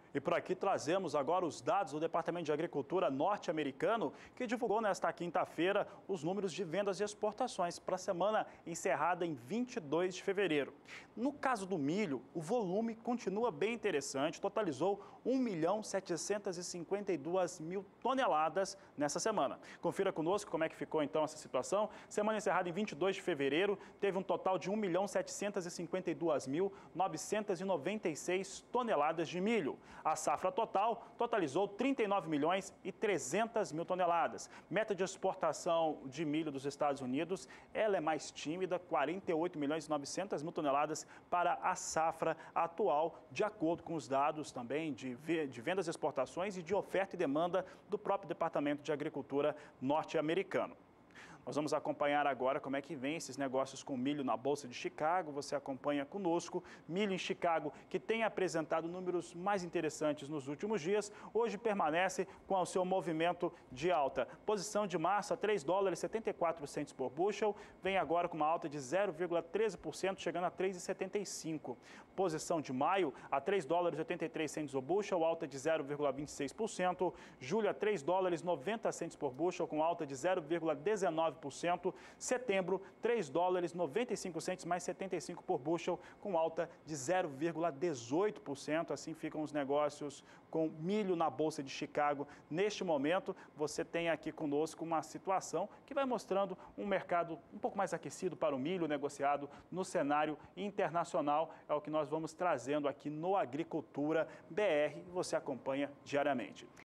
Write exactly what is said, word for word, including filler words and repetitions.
E por aqui trazemos agora os dados do Departamento de Agricultura norte-americano, que divulgou nesta quinta-feira os números de vendas e exportações para a semana encerrada em vinte e dois de fevereiro. No caso do milho, o volume continua bem interessante, totalizou um milhão setecentos e cinquenta e duas mil toneladas nessa semana. Confira conosco como é que ficou então essa situação. Semana encerrada em vinte e dois de fevereiro, teve um total de um milhão setecentos e cinquenta e duas mil novecentos e noventa e seis toneladas de milho. A safra total totalizou trinta e nove milhões e trezentas mil toneladas. Meta de exportação de milho dos Estados Unidos, ela é mais tímida, quarenta e oito milhões e novecentas mil toneladas para a safra atual, de acordo com os dados também de, de vendas e exportações e de oferta e demanda do próprio Departamento de Agricultura norte-americano. Nós vamos acompanhar agora como é que vem esses negócios com milho na Bolsa de Chicago. Você acompanha conosco. Milho em Chicago, que tem apresentado números mais interessantes nos últimos dias, hoje permanece com o seu movimento de alta. Posição de março a três dólares e setenta e quatro centavos por bushel, vem agora com uma alta de zero vírgula treze por cento, chegando a três reais e setenta e cinco centavos. Posição de maio a três dólares e oitenta e três centavos o bushel, alta de zero vírgula vinte e seis por cento. Julho a três dólares e noventa centavos por bushel, com alta de zero vírgula dezenove por cento. Setembro, três dólares e noventa e cinco centavos mais setenta e cinco por bushel, com alta de zero vírgula dezoito por cento. Assim ficam os negócios com milho na Bolsa de Chicago. Neste momento, você tem aqui conosco uma situação que vai mostrando um mercado um pouco mais aquecido para o milho negociado no cenário internacional. É o que nós vamos trazendo aqui no Agricultura B R e você acompanha diariamente.